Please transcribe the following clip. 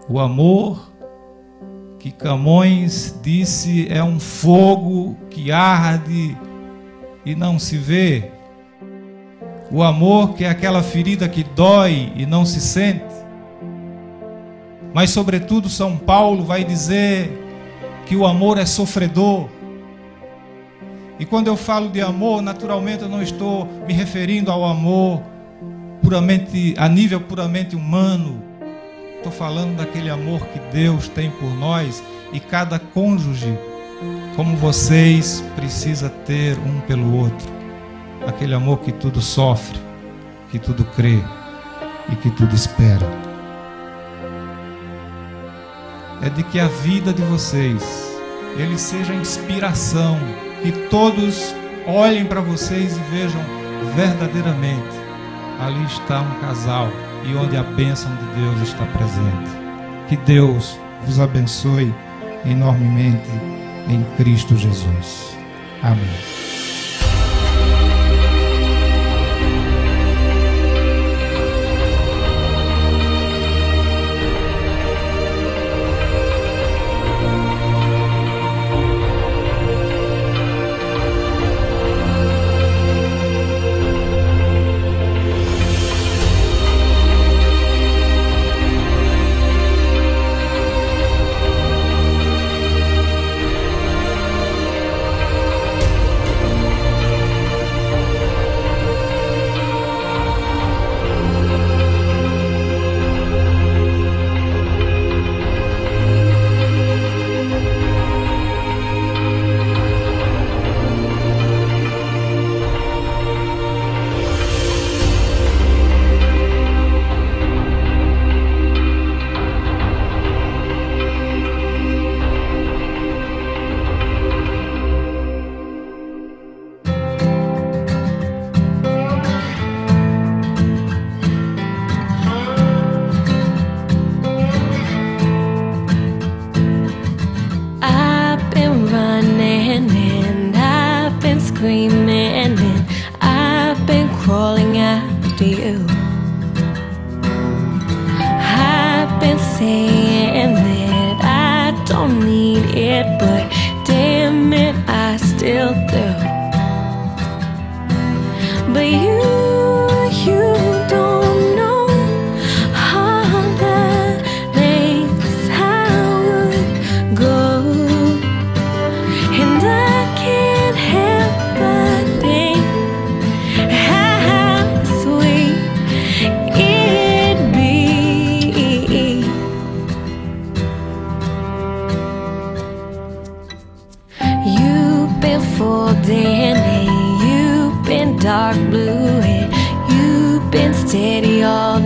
O amor que Camões disse é um fogo que arde e não se vê. O amor que é aquela ferida que dói e não se sente. Mas sobretudo São Paulo vai dizer que o amor é sofredor. E quando eu falo de amor, naturalmente eu não estou me referindo ao amor puramente, a nível puramente humano. Estou falando daquele amor que Deus tem por nós, e cada cônjuge, como vocês, precisa ter um pelo outro. Aquele amor que tudo sofre, que tudo crê e que tudo espera. É de que a vida de vocês, ele seja inspiração, que todos olhem para vocês e vejam verdadeiramente, ali está um casal e onde a bênção de Deus está presente. Que Deus vos abençoe enormemente em Cristo Jesus. Amém. Screaming and I've been crawling after you. I've been saying that I don't need it, but damn it, I still do. But you don't know all the lengths I would go, and I can't help but think how sweet it'd be. You've been folding, you've been dark blue, and you've been steady all